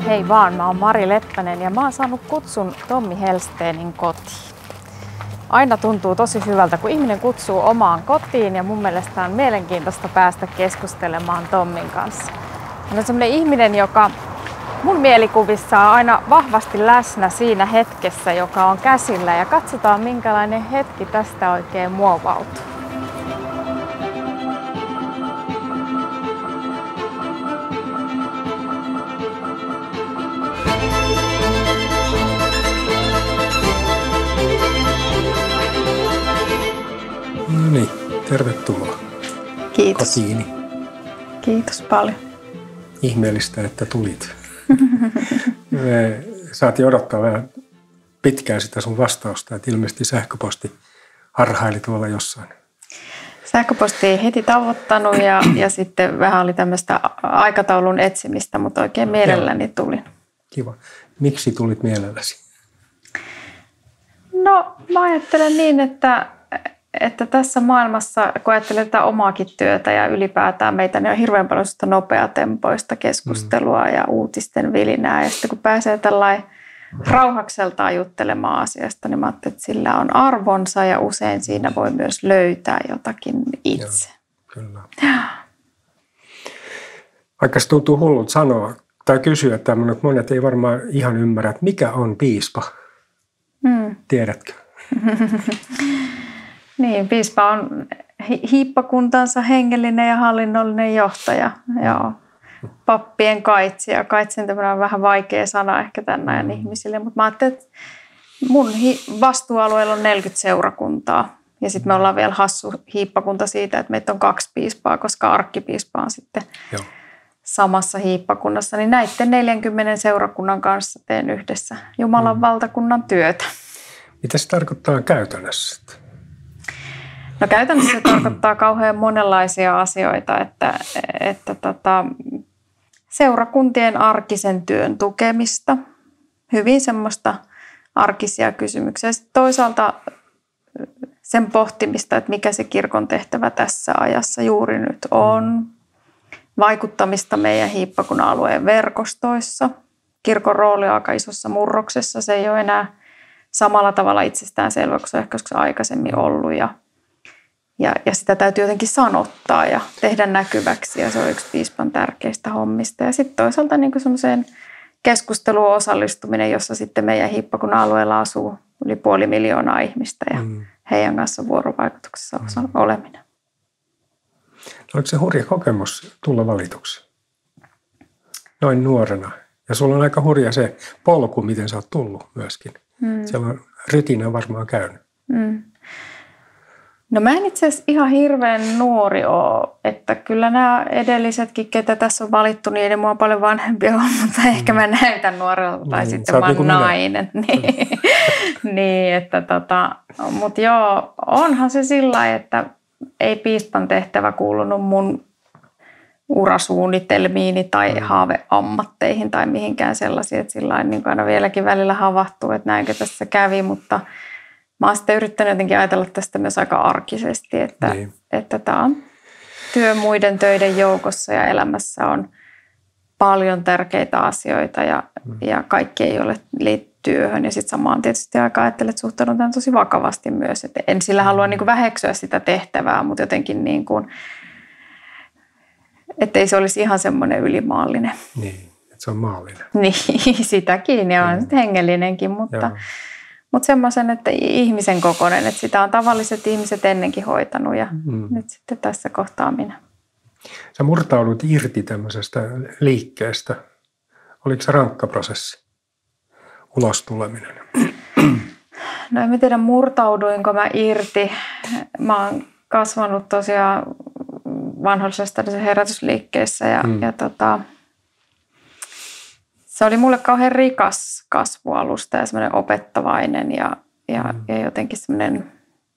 Hei vaan, mä oon Mari Leppänen ja mä oon saanut kutsun Tommi Hellstenin kotiin. Aina tuntuu tosi hyvältä, kun ihminen kutsuu omaan kotiin ja mun mielestä on mielenkiintoista päästä keskustelemaan Tommin kanssa. Hän on semmoinen ihminen, joka mun mielikuvissa on aina vahvasti läsnä siinä hetkessä, joka on käsillä ja katsotaan minkälainen hetki tästä oikein muovautuu. No niin, tervetuloa. Kiitos. Kotiini. Kiitos paljon. Ihmeellistä, että tulit. Me saatiin odottaa vähän pitkään sitä sun vastausta, että ilmeisesti sähköposti harhaili tuolla jossain. Sähköposti ei heti tavoittanut ja sitten vähän oli tämmöistä aikataulun etsimistä, mutta oikein mielelläni tulin. Kiva. Miksi tulit mielelläsi? No mä ajattelen niin, että tässä maailmassa, kun ajattelee tätä omaakin työtä ja ylipäätään meitä, niin on hirveän paljon sitä nopeatempoista keskustelua ja uutisten vilinää. Ja sitten kun pääsee tällainen rauhakseltaan juttelemaan asiasta, niin mä ajattelin, että sillä on arvonsa ja usein siinä voi myös löytää jotakin itse. Joo, kyllä. Vaikka se tuntuu hullut sanoa tai kysyä tämmöinen, että monet ei varmaan ihan ymmärrä, että mikä on piispa. Tiedätkö? Niin, piispa on hiippakuntansa hengellinen ja hallinnollinen johtaja. Joo. Pappien kaitsija. Kaitsen on vähän vaikea sana ehkä tämän ajan ihmisille, mutta mä ajattelin, että mun vastuualueella on 40 seurakuntaa. Ja sitten me ollaan vielä hassu hiippakunta siitä, että meitä on 2 piispaa, koska arkkipiispa on sitten samassa hiippakunnassa. Niin näiden 40 seurakunnan kanssa teen yhdessä Jumalan valtakunnan työtä. Mitä se tarkoittaa käytännössä? No käytännössä se tarkoittaa kauhean monenlaisia asioita, että seurakuntien arkisen työn tukemista, hyvin semmoista arkisia kysymyksiä. Sitten toisaalta sen pohtimista, että mikä se kirkon tehtävä tässä ajassa juuri nyt on. Vaikuttamista meidän hiippakunnan alueen verkostoissa. Kirkon rooli on aika isossa murroksessa. Se ei ole enää samalla tavalla itsestäänselvä kuin se on ehkä aikaisemmin ollut. Ja sitä täytyy jotenkin sanottaa ja tehdä näkyväksi ja se on yksi piispan tärkeistä hommista. Ja sitten toisaalta niin semmoiseen keskusteluun osallistuminen, jossa sitten meidän hiippakunnan alueella asuu yli 500 000 ihmistä ja heidän kanssa vuorovaikutuksessa oleminen. Oliko se hurja kokemus tulla valituksi noin nuorena? Ja sulla on aika hurja se polku, miten sä oot tullut myöskin. Siellä on rytinä varmaan käynyt. No mä en itse asiassa ihan hirveän nuori ole, että kyllä nämä edellisetkin, ketä tässä on valittu, niin ei mua paljon vanhempia ole, mutta ehkä mä näytän nuorelta tai sitten mä oon nainen. Niin, että mutta joo, onhan se sillä lailla, että ei piispan tehtävä kuulunut mun urasuunnitelmiini tai haaveammatteihin tai mihinkään sellaisiin, että sillä lailla niin aina vieläkin välillä havahtuu, että näinkö tässä kävi, mutta mä oon sitten yrittänyt jotenkin ajatella tästä myös aika arkisesti, että tämä on työ muiden töiden joukossa ja elämässä on paljon tärkeitä asioita ja kaikki ei ole liittyy työhön. Ja sitten samaan tietysti aika ajattelen, että suhtaudun tämän tosi vakavasti myös. Et en sillä halua niin kuin väheksyä sitä tehtävää, mutta jotenkin niin kuin, ettei se olisi ihan semmoinen ylimaallinen. Niin, että se on maallinen. Niin, sitäkin ja on hengellinenkin, mutta semmoisen, että ihmisen kokoinen, että sitä on tavalliset ihmiset ennenkin hoitanut ja nyt sitten tässä kohtaa minä. Sä murtaudut irti tämmöisestä liikkeestä. Oliko se rankka prosessi? Ulos tuleminen? No en tiedä, murtauduinko mä irti. Mä oon kasvanut tosiaan vanhollisesta herätysliikkeessä ja se oli mulle kauhean rikas kasvualusta ja semmoinen opettavainen ja jotenkin semmoinen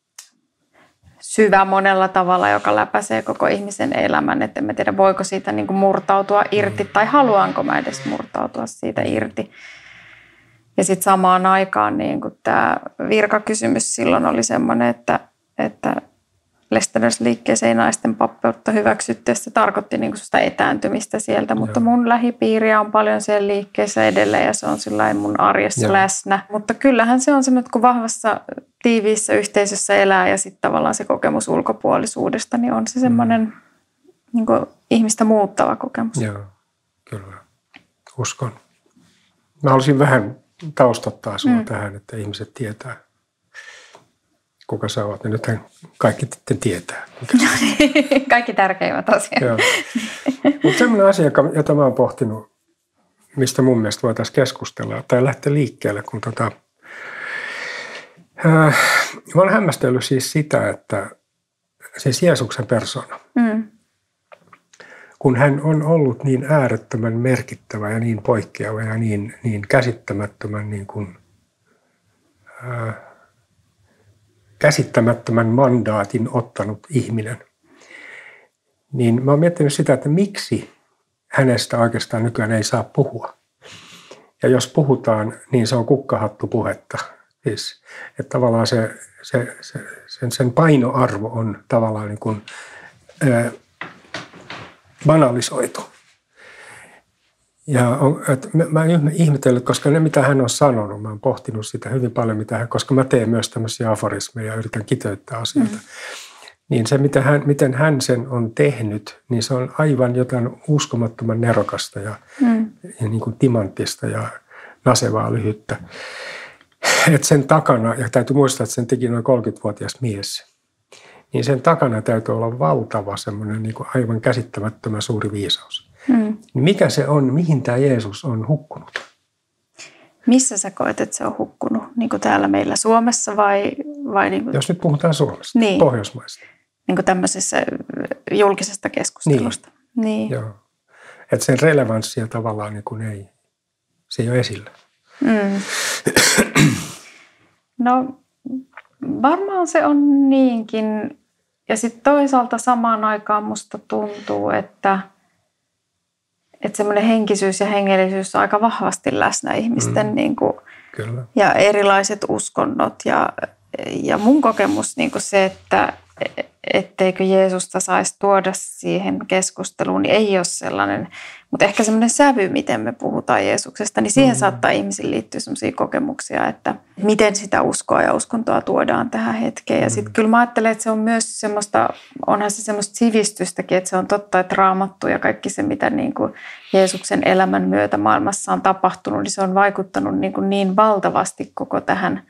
syvä monella tavalla, joka läpäisee koko ihmisen elämän. Että en tiedä, voiko siitä niin kuin murtautua irti tai haluanko mä edes murtautua siitä irti. Ja sitten samaan aikaan niin kuin tämä virkakysymys silloin oli semmoinen, että Lestadius-liikkeeseen ei naisten pappeutta hyväksytty. Se tarkoitti niin kuin sitä etääntymistä sieltä, mutta mun lähipiiriä on paljon siellä liikkeessä edelleen ja se on sillä mun arjessa läsnä. Mutta kyllähän se on semmoinen, että kun vahvassa tiiviissä yhteisössä elää ja sitten tavallaan se kokemus ulkopuolisuudesta, niin on se semmoinen niin kuin ihmistä muuttava kokemus. Joo, kyllä. Uskon. Mä haluaisin vähän taustattaa sinua tähän, että ihmiset tietää, kuka sä oot. Ja nythän kaikki tietää. Kaikki tärkeimmät asiat. Mutta sellainen asia, jota mä oon pohtinut, mistä mun mielestä voitaisiin keskustella tai lähteä liikkeelle, kun mä oon hämmästellyt siis sitä, että siis Jeesuksen persona, kun hän on ollut niin äärettömän merkittävä ja niin poikkeava ja niin käsittämättömän, käsittämättömän mandaatin ottanut ihminen, niin mä oon miettinyt sitä, että miksi hänestä oikeastaan nykyään ei saa puhua. Ja jos puhutaan, niin se on kukkahattupuhetta. Siis, että tavallaan sen painoarvo on tavallaan niin kuin, banalisoitu. Ja mä oon ihmetellyt, koska ne mitä hän on sanonut, mä oon pohtinut sitä hyvin paljon, koska mä teen myös tämmöisiä aforismeja ja yritän kiteyttää asioita. Niin se, miten hän sen on tehnyt, niin se on aivan jotain uskomattoman nerokasta ja niin kuin timanttista ja nasevaa lyhyttä. Et sen takana, ja täytyy muistaa, että sen teki noin 30-vuotias mies, niin sen takana täytyy olla valtava semmoinen niin kuin aivan käsittämättömän suuri viisaus. Mikä se on, mihin tämä Jeesus on hukkunut? Missä sä koet, että se on hukkunut? Niin kuin täällä meillä Suomessa vai niin kuin... Jos nyt puhutaan Suomesta, Pohjoismaista. Niin kuin tämmöisessä julkisesta keskustelusta. Niin. Joo. Että sen relevanssia tavallaan niin kuin se ei ole esillä. No varmaan se on niinkin. Ja sitten toisaalta samaan aikaan musta tuntuu, että semmoinen henkisyys ja hengellisyys on aika vahvasti läsnä ihmisten niin kuin, Kyllä. Ja erilaiset uskonnot. Ja mun kokemus niin kuin se, että etteikö Jeesusta saisi tuoda siihen keskusteluun, niin ei ole sellainen. Mutta ehkä semmoinen sävy, miten me puhutaan Jeesuksesta, niin siihen saattaa ihmisiin liittyä semmoisia kokemuksia, että miten sitä uskoa ja uskontoa tuodaan tähän hetkeen. Ja sitten kyllä mä ajattelen, että se on myös semmoista, onhan se semmoista sivistystäkin, että se on totta, että Raamattu ja kaikki se, mitä niin kuin Jeesuksen elämän myötä maailmassa on tapahtunut, niin se on vaikuttanut niin valtavasti koko tähän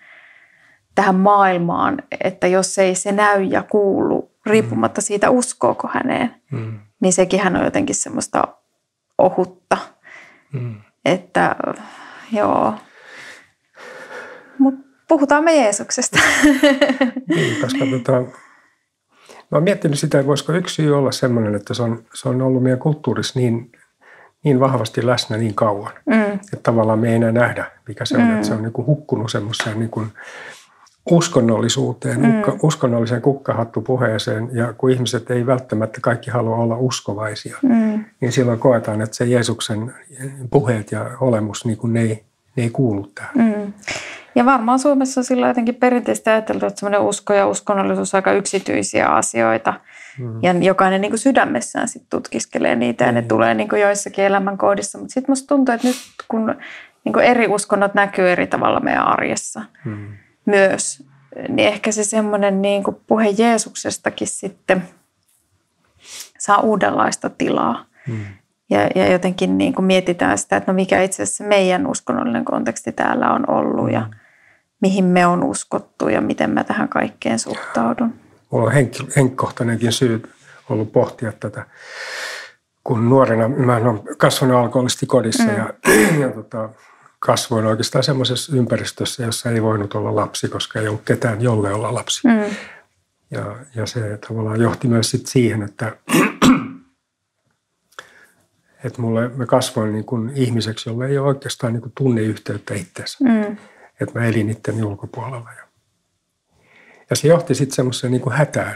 maailmaan, että jos ei se näy ja kuulu, riippumatta siitä uskooko häneen, niin sekin on jotenkin semmoista ohutta. Että joo. Mutta puhutaan me Jeesuksesta. Niin, koska mä oon miettinyt sitä, että voisiko yksi syy olla semmoinen, että se on ollut meidän kulttuurissa niin vahvasti läsnä niin kauan. Että tavallaan me ei enää nähdä, mikä se on. Että se on niin kuin hukkunut semmoiseen niin kuin uskonnollisuuteen, uskonnolliseen kukkahattupuheeseen, ja kun ihmiset ei välttämättä kaikki halua olla uskovaisia, niin silloin koetaan, että se Jeesuksen puheet ja olemus, niin kuin ne ei kuulu tähän. Ja varmaan Suomessa on sillä jotenkin perinteisesti ajateltu, että semmoinen usko ja uskonnollisuus on aika yksityisiä asioita, ja jokainen niin kuin sydämessään sit tutkiskelee niitä, ja ne tulee niin kuin joissakin elämänkohdissa, mutta sitten musta tuntuu, että nyt kun niin kuin eri uskonnot näkyy eri tavalla meidän arjessa, myös, niin ehkä se semmoinen niin kuin puhe Jeesuksestakin sitten saa uudenlaista tilaa. Ja jotenkin niin kuin mietitään sitä, että no mikä itse asiassa meidän uskonnollinen konteksti täällä on ollut ja mihin me on uskottu ja miten mä tähän kaikkeen suhtaudun. Mulla on henkkohtainenkin syy ollut pohtia tätä, kun nuorena mä olen kasvanut alkoholistikodissa ja kasvoin oikeastaan semmoisessa ympäristössä, jossa ei voinut olla lapsi, koska ei ollut ketään, jolle olla lapsi. Ja se tavallaan johti myös sit siihen, että mä kasvoin niin kuin ihmiseksi, jolle ei ole oikeastaan niin kuin tunneyhteyttä itseensä. Että mä elin itteni ulkopuolella. Ja se johti sitten semmoiseen niin kuin hätään,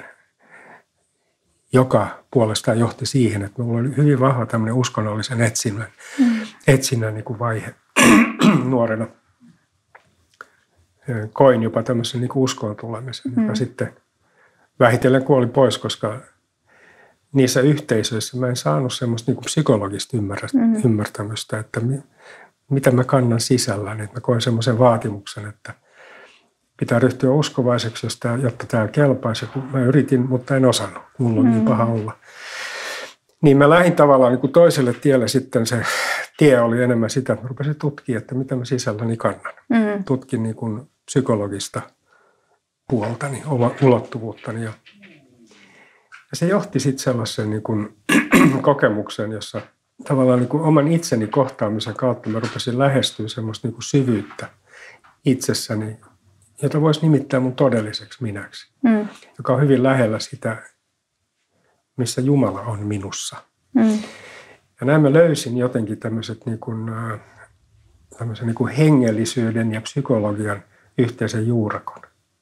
joka puolestaan johti siihen, että mulla oli hyvin vahva tämmöinen uskonnollisen etsinnän niin kuin vaihe nuorena. Koin jopa tämmöisen niin kuin uskoon tulemisen, joka sitten vähitellen kuoli pois, koska niissä yhteisöissä mä en saanut semmoista niin kuin psykologista ymmärtämystä, että mitä mä kannan sisälläni. Että mä koin semmoisen vaatimuksen, että pitää ryhtyä uskovaiseksi, jotta tämä kelpaisi. Mä yritin, mutta en osannut. Mulla on niin paha olla. Niin mä lähdin tavallaan niin kuin toiselle tielle sitten. Se tie oli enemmän sitä, että mä rupesin tutkimaan, että mitä mä sisälläni kannan. Tutkin niin kuin psykologista puoltani, ulottuvuuttani. Ja se johti sitten sellaiseen niin kuin kokemukseen, jossa tavallaan niin kuin oman itseni kohtaamisen kautta mä rupesin lähestyä semmoista niin kuin syvyyttä itsessäni, jota voisi nimittää mun todelliseksi minäksi, joka on hyvin lähellä sitä, missä Jumala on minussa. Ja näin mä löysin jotenkin tämmöisen niin kuin hengellisyyden ja psykologian yhteisen juurakon.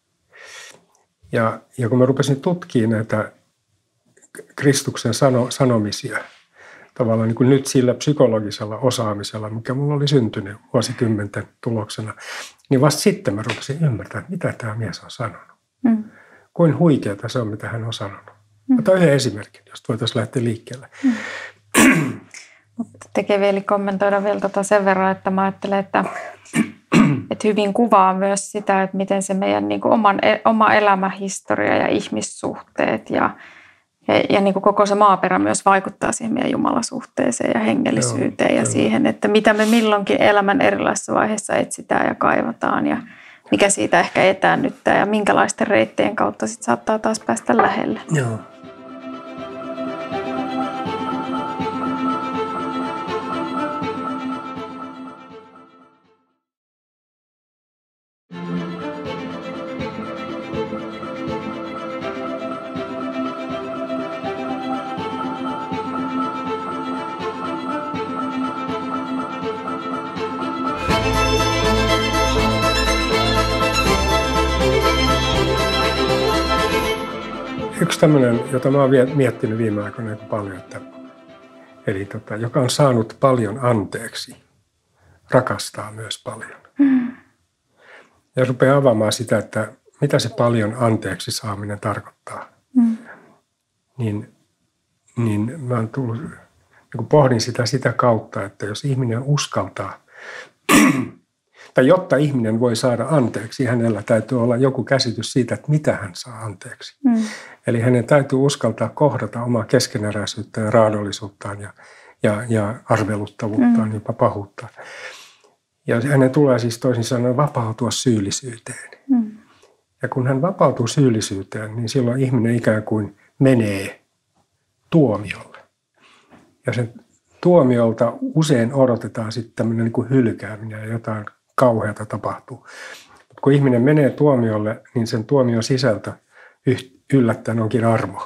Ja kun mä rupesin tutkimaan näitä Kristuksen sanomisia, tavallaan niin kuin nyt sillä psykologisella osaamisella, mikä mulla oli syntynyt vuosikymmenten tuloksena, niin vasta sitten mä rupesin ymmärtämään, mitä tämä mies on sanonut. Kuin huikeata se on, mitä hän on sanonut. Otan yhden esimerkin, jos voitaisiin lähteä liikkeelle. Mutta tekee vielä kommentoida vielä sen verran, että mä ajattelen, että hyvin kuvaa myös sitä, että miten se meidän niin kuin oma elämähistoria ja ihmissuhteet ja niin kuin koko se maaperä myös vaikuttaa siihen meidän jumalasuhteeseen ja hengellisyyteen ja siihen, että mitä me milloinkin elämän erilaisissa vaiheissa etsitään ja kaivataan ja mikä siitä ehkä etäännyttää ja minkälaisten reittien kautta sitten saattaa taas päästä lähelle. Joo. Yksi tämmöinen, jota mä oon miettinyt viime aikoina paljon, eli joka on saanut paljon anteeksi, rakastaa myös paljon. Ja rupeaa avaamaan sitä, että mitä se paljon anteeksi saaminen tarkoittaa. Niin mä oon tullut, niin pohdin sitä kautta, että jos ihminen uskaltaa, tai jotta ihminen voi saada anteeksi, hänellä täytyy olla joku käsitys siitä, että mitä hän saa anteeksi. Eli hänen täytyy uskaltaa kohdata omaa keskeneräisyyttään ja raadollisuuttaan ja arveluttavuuttaan, jopa pahuuttaan. Ja hänen tulee siis toisin sanoen vapautua syyllisyyteen. Ja kun hän vapautuu syyllisyyteen, niin silloin ihminen ikään kuin menee tuomiolle. Ja sen tuomiolta usein odotetaan sitten tämmöinen niin kuin hylkääminen ja jotain kauheata tapahtuu. Mutta kun ihminen menee tuomiolle, niin sen tuomion sisältö yllättäen onkin armo.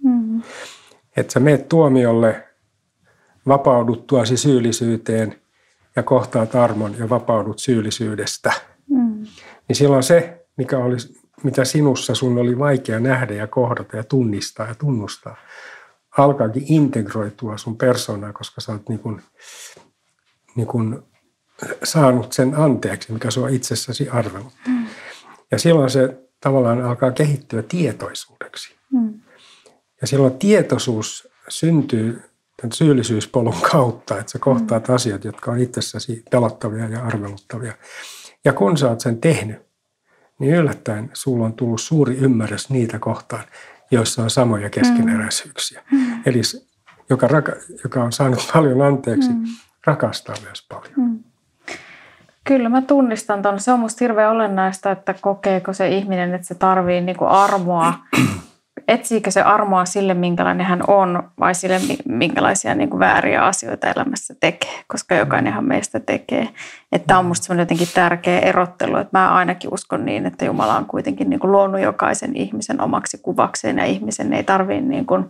Että sä meet tuomiolle vapauduttuasi syyllisyyteen ja kohtaat armon ja vapaudut syyllisyydestä. Niin silloin se, mitä sinussa sun oli vaikea nähdä ja kohdata ja tunnistaa ja tunnustaa, alkaakin integroitua sun persoonaan, koska sä oot niin kuin saanut sen anteeksi, mikä sua itsessäsi arvelut. Ja silloin se tavallaan alkaa kehittyä tietoisuudeksi. Ja silloin tietoisuus syntyy tämän syyllisyyspolun kautta, että sä kohtaat asiat, jotka on itsessäsi pelottavia ja arveluttavia. Ja kun sä oot sen tehnyt, niin yllättäen sulla on tullut suuri ymmärrys niitä kohtaan, joissa on samoja keskeneräisyyksiä. Eli joka on saanut paljon anteeksi, rakastaa myös paljon. Kyllä mä tunnistan ton. Se on musta hirveän olennaista, että kokeeko se ihminen, että se tarvii niinku armoa. Etsiikö se armoa sille, minkälainen hän on, vai sille, minkälaisia niinku vääriä asioita elämässä tekee, koska jokainenhan meistä tekee. Tämä on musta semmoinen jotenkin tärkeä erottelu, että mä ainakin uskon niin, että Jumala on kuitenkin niinku luonut jokaisen ihmisen omaksi kuvakseen, ja ihmisen ei tarvitse, niinku,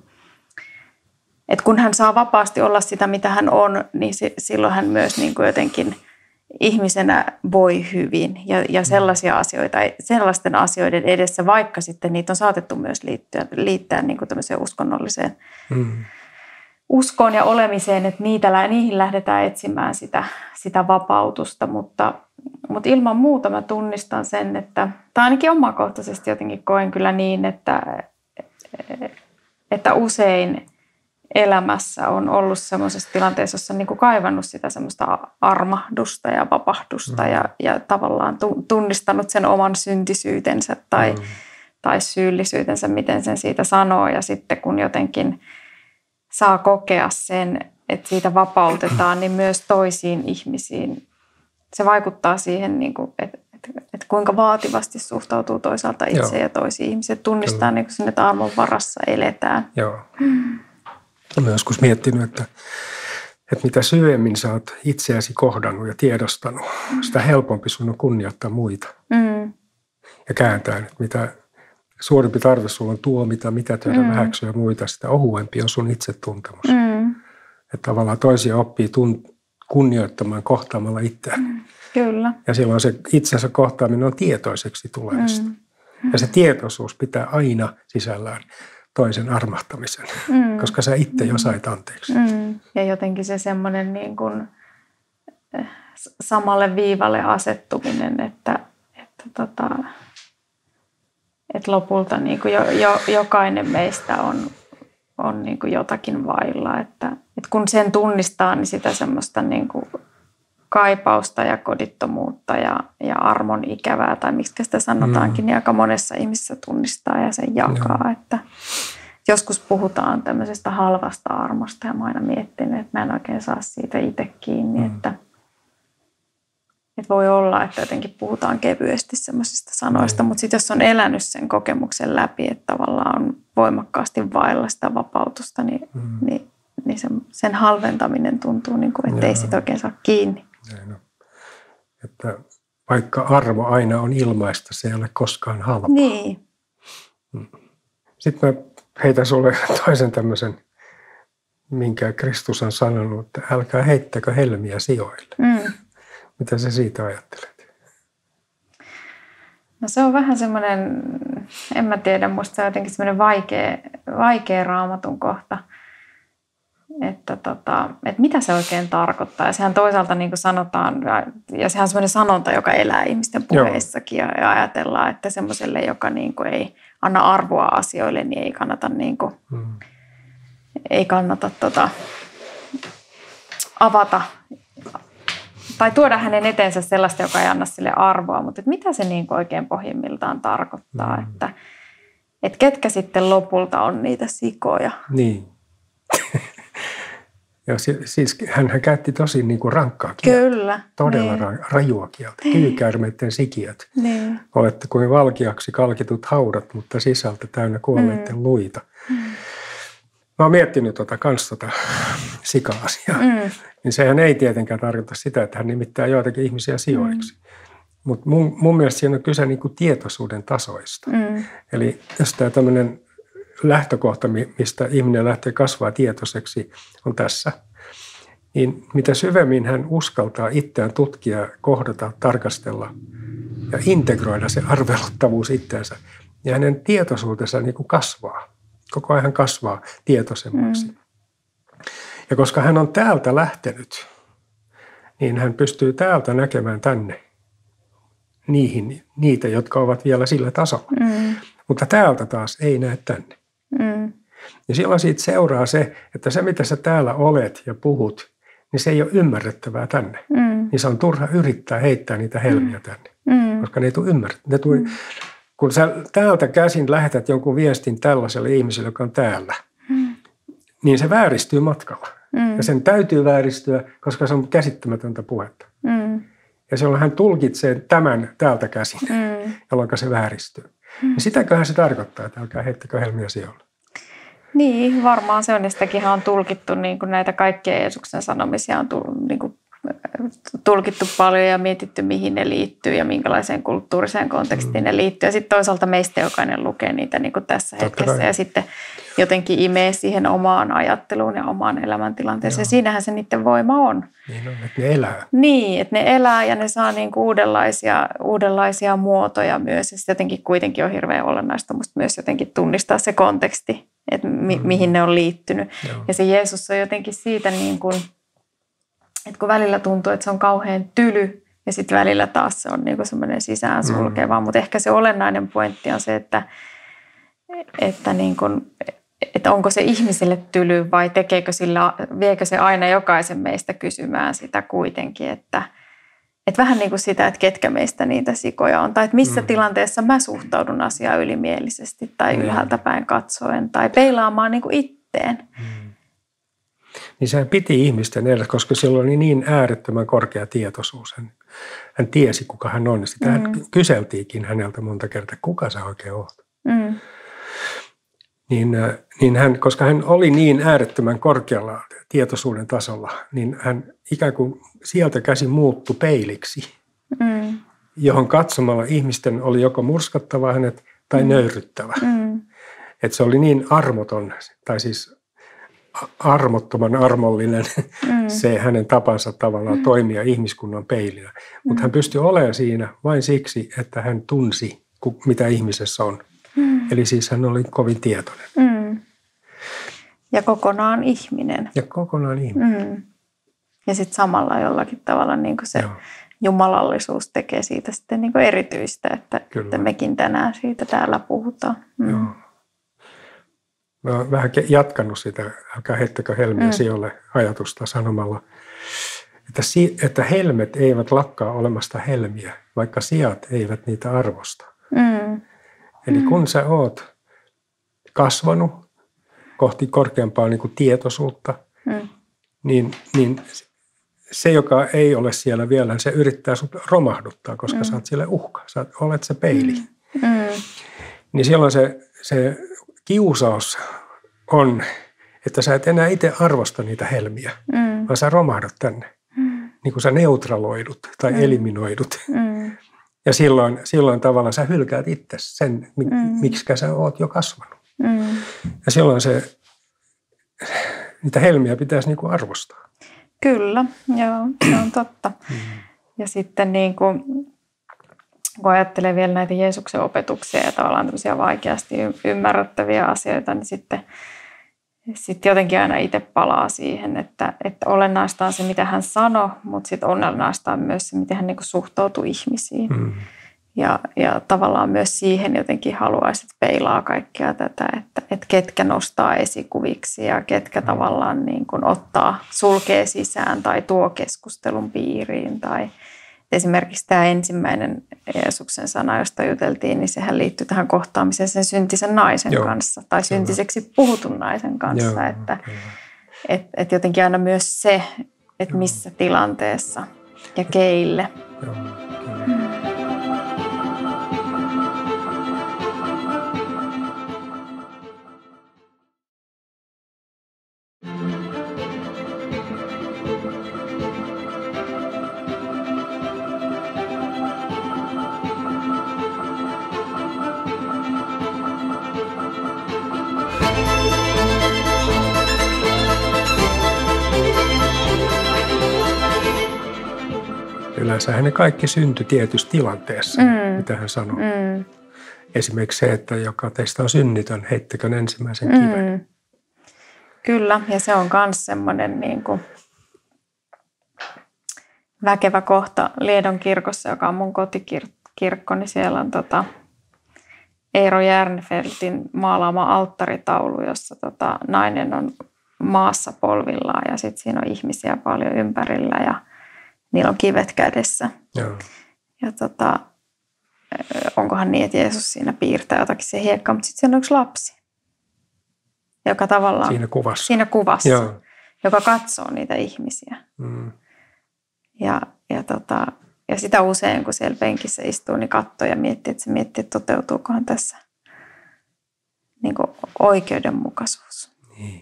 että kun hän saa vapaasti olla sitä, mitä hän on, niin silloin hän myös niinku jotenkin ihmisenä voi hyvin ja sellaisten asioiden edessä, vaikka sitten niitä on saatettu myös liittää niin kuin tämmöiseen uskonnolliseen uskoon ja olemiseen, että niihin lähdetään etsimään sitä vapautusta, mutta ilman muuta mä tunnistan sen, että tai ainakin omakohtaisesti jotenkin koen kyllä niin, että että usein elämässä on ollut semmoisessa tilanteessa, jossa on niin kuin kaivannut sitä semmoista armahdusta ja vapahdusta ja tavallaan tunnistanut sen oman syntisyytensä tai syyllisyytensä, miten sen siitä sanoo. Ja sitten kun jotenkin saa kokea sen, että siitä vapautetaan, niin myös toisiin ihmisiin. Se vaikuttaa siihen, niin kuin, että kuinka vaativasti suhtautuu toisaalta itse ja toisiin ihmisiin. Tunnistaa niin kuin sen, että armon varassa eletään. Joo. Olen joskus miettinyt, että mitä syvemmin sä oot itseäsi kohdannut ja tiedostanut, sitä helpompi sun on kunnioittaa muita. Ja kääntäen, että mitä suurempi tarve sulla on tuomita, mitä työtä vähäksyä muita, sitä ohuempi on sun itsetuntemus. Että tavallaan toisia oppii kunnioittamaan kohtaamalla itseään. Kyllä. Ja silloin se itsensä kohtaaminen on tietoiseksi tulemista. Ja se tietoisuus pitää aina sisällään toisen armahtamisen, koska sä itse jo sait anteeksi. Ja jotenkin se semmoinen niin kuin samalle viivalle asettuminen, että lopulta niin kuin jokainen meistä on niin kuin jotakin vailla. Että kun sen tunnistaa, niin sitä semmoista niin kuin kaipausta ja kodittomuutta ja armon ikävää, tai miksi sitä sanotaankin, niin aika monessa ihmisessä tunnistaa ja sen jakaa. Että joskus puhutaan tämmöisestä halvasta armosta, ja mä aina miettinyt, että mä en oikein saa siitä itse kiinni, että voi olla, että jotenkin puhutaan kevyesti semmoisista sanoista, mutta sitten jos on elänyt sen kokemuksen läpi, että tavallaan on voimakkaasti vailla sitä vapautusta, niin sen halventaminen tuntuu, niin kuin, että ei sitä oikein saa kiinni. Näin on. Että vaikka arvo aina on ilmaista, se ei ole koskaan halpaa. Niin. Sitten mä heitän sulle toisen tämmöisen, minkä Kristus on sanonut, että älkää heittäkö helmiä sioille. Mitä sä siitä ajattelet? No se on vähän semmoinen, en mä tiedä, musta se on jotenkin semmoinen vaikea Raamatun kohta. Että mitä se oikein tarkoittaa. Ja sehän toisaalta niin kuin sanotaan, ja sehän on semmoinen sanonta, joka elää ihmisten puheissakin. Ja ajatellaan, että semmoiselle, joka niin kuin ei anna arvoa asioille, niin ei kannata, niin kuin, ei kannata avata tai tuoda hänen eteensä sellaista, joka ei anna sille arvoa. Mutta mitä se niin kuin oikein pohjimmiltaan tarkoittaa, että ketkä sitten lopulta on niitä sikoja? Niin. Ja siis hän käytti tosi niin kuin rankkaa kieltä. Kyllä. Todella rajua kieltä. Kyykäärmeiden sikiöt. Niin. Olette kuin valkeaksi kalkitut haudat, mutta sisältä täynnä kuolleiden luita. Mä oon miettinyt kans sika-asiaa. Niin sehän ei tietenkään tarkoita sitä, että hän nimittää joitakin ihmisiä sijoiksi. Mutta mun mielestä siinä on kyse niin kuin tietoisuuden tasoista. Eli jos tämä tämmöinen lähtökohta, mistä ihminen lähtee kasvaa tietoiseksi, on tässä, niin mitä syvemmin hän uskaltaa itseään tutkia, kohdata, tarkastella ja integroida se arveluttavuus itseensä, ja hänen tietoisuutensa niin kuin kasvaa. Koko ajan kasvaa tietoisemmaksi. Ja koska hän on täältä lähtenyt, niin hän pystyy täältä näkemään tänne niitä, jotka ovat vielä sillä tasolla. Mutta täältä taas ei näe tänne. Ja silloin siitä seuraa se, että se mitä sä täällä olet ja puhut, niin se ei ole ymmärrettävää tänne. Niin se on turha yrittää heittää niitä helmiä tänne, koska ne ei tule ymmärrettävää. Kun sä täältä käsin lähetät jonkun viestin tällaiselle ihmiselle, joka on täällä, niin se vääristyy matkalla. Ja sen täytyy vääristyä, koska se on käsittämätöntä puhetta. Ja silloin hän tulkitsee tämän täältä käsin, jolloin se vääristyy. Ja sitäköhän se tarkoittaa, että älkää heittäkö helmiä sijoille. Niin, varmaan se on. Ja sitäkinhän on tulkittu, niin kuin näitä kaikkia Jeesuksen sanomisia on tulkittu paljon ja mietitty, mihin ne liittyy ja minkälaiseen kulttuuriseen kontekstiin ne liittyy. Ja sitten toisaalta meistä jokainen lukee niitä niin kuin tässä hetkessä ja sitten jotenkin imee siihen omaan ajatteluun ja omaan elämäntilanteeseen. Ja siinähän se niiden voima on. Niin on, että ne elää. Niin, että ne elää ja ne saa niin kuin uudenlaisia muotoja myös. Ja jotenkin kuitenkin on hirveän olennaista musta myös jotenkin tunnistaa se konteksti, että mihin ne on liittynyt. Joo. Ja se Jeesus on jotenkin siitä niin kuin, että kun välillä tuntuu, että se on kauhean tyly ja sitten välillä taas se on niinku semmoinen sisään sulkeva. Mutta ehkä se olennainen pointti on se, että että, niin kuin, että onko se ihmiselle tyly vai viekö se aina jokaisen meistä kysymään sitä kuitenkin, että vähän niin kuin sitä, että ketkä meistä niitä sikoja on, tai että missä tilanteessa mä suhtaudun asiaan ylimielisesti tai ylhäältä päin katsoen, tai peilaamaan niin kuin itteen. Niin sehän piti ihmisten edessä, koska silloin oli niin äärettömän korkea tietoisuus. Hän tiesi, kuka hän on. Sitä kyseltiinkin häneltä monta kertaa, kuka sä oikein oot. Niin hän, koska hän oli niin äärettömän korkealla tietoisuuden tasolla, niin hän ikään kuin sieltä käsin muuttui peiliksi, johon katsomalla ihmisten oli joko murskattava hänet tai nöyryttävä. Että se oli niin armoton, tai siis armottoman armollinen se hänen tapansa tavallaan toimia ihmiskunnan peilinä. Mutta hän pystyi olemaan siinä vain siksi, että hän tunsi, mitä ihmisessä on. Eli siis hän oli kovin tietoinen. Ja kokonaan ihminen. Ja sitten samalla jollakin tavalla niin kuin se jumalallisuus tekee siitä sitten niin kuin erityistä, että mekin tänään siitä täällä puhutaan. Joo. Mä oon vähän jatkanut sitä, älkää heittäkö helmiä sijoille ajatusta sanomalla, että helmet eivät lakkaa olemasta helmiä, vaikka sijat eivät niitä arvosta. Eli kun sä oot kasvanut kohti korkeampaa niin kuin tietoisuutta, niin se, joka ei ole siellä vielä, se yrittää sut romahduttaa, koska sä oot sille uhka, sä olet se peili. Niin silloin se kiusaus on, että sä et enää itse arvosta niitä helmiä, vaan sä romahdat tänne. Niin kuin sä neutraloidut tai eliminoidut. Ja silloin tavallaan sä hylkäät itse sen, miksikä sä oot jo kasvanut. Ja silloin niitä helmiä pitäisi niin kuin arvostaa. Kyllä, joo, se on totta. Ja sitten niin kuin, kun ajattelee vielä näitä Jeesuksen opetuksia ja tavallaan tämmöisiä vaikeasti ymmärrettäviä asioita, niin sitten jotenkin aina itse palaa siihen, että olennaista on se, mitä hän sanoi, mutta sitten olennaista on myös se, miten hän niin kuin suhtautuu ihmisiin. Ja tavallaan myös siihen jotenkin haluaisi, että peilaa kaikkea tätä, että ketkä nostaa esikuviksi ja ketkä tavallaan niin kuin sulkee sisään tai tuo keskustelun piiriin. Tai esimerkiksi tämä ensimmäinen Jeesuksen sana, josta juteltiin, niin sehän liittyy tähän kohtaamiseen sen syntisen naisen kanssa tai syntiseksi puhutun naisen kanssa. Että jotenkin aina myös se, että missä tilanteessa ja keille. Yleensähän ne kaikki syntyi tietyssä tilanteessa, mitä hän sanoi. Esimerkiksi se, että joka teistä on synnitön, heittäkön ensimmäisen kiven. Kyllä, ja se on myös semmoinen niin kuin väkevä kohta Liedon kirkossa, joka on mun kotikirkko, niin siellä on Eero Järnfeltin maalaama alttaritaulu, jossa nainen on maassa polvillaan ja sitten siinä on ihmisiä paljon ympärillä ja niillä on kivet kädessä. Ja onkohan niin, että Jeesus siinä piirtää jotakin se hiekkaa, mutta sitten siinä on yksi lapsi, joka tavallaan siinä kuvassa joka katsoo niitä ihmisiä. Ja sitä usein, kun siellä penkissä istuu, niin katsoo ja miettii, että toteutuukohan tässä niin kuin oikeudenmukaisuus.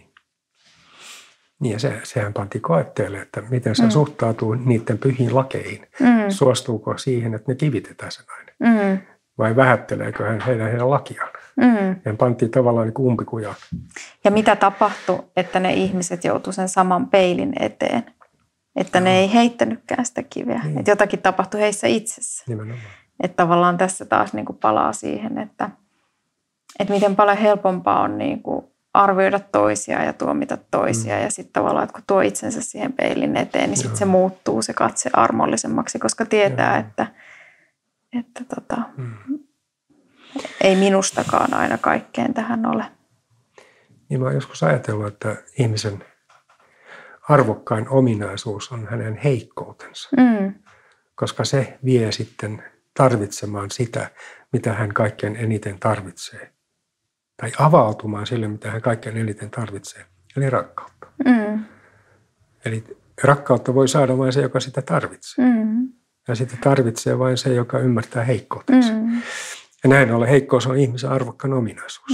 Niin ja sehän pantiin koetteelle, että miten se suhtautuu niiden pyhiin lakeihin. Suostuuko siihen, että ne kivitetään se nainen? Vai vähätteleekö hän heidän lakiaan? Hän pantiin tavallaan niin kuin umpikujaan. Ja mitä tapahtui, että ne ihmiset joutuivat sen saman peilin eteen? Että ne ei heittänytkään sitä kiveä. Että jotakin tapahtui heissä itsessä. Nimenomaan. Että tavallaan tässä taas niin kuin palaa siihen, että miten paljon helpompaa on niin kuin arvioida toisia ja tuomita toisia. Ja sitten tavallaan, että kun tuo itsensä siihen peilin eteen, niin sitten se muuttuu se katse armollisemmaksi, koska tietää, että ei minustakaan aina kaikkeen tähän ole. Niin mä oon joskus ajatellut, että ihmisen arvokkain ominaisuus on hänen heikkoutensa. Koska se vie sitten tarvitsemaan sitä, mitä hän kaikkein eniten tarvitsee. Tai avautumaan sille, mitä hän kaikkein eniten tarvitsee. Eli rakkautta. Eli rakkautta voi saada vain se, joka sitä tarvitsee. Ja sitä tarvitsee vain se, joka ymmärtää heikkoutensa. Ja näin ollen heikkous on ihmisen arvokkaan ominaisuus.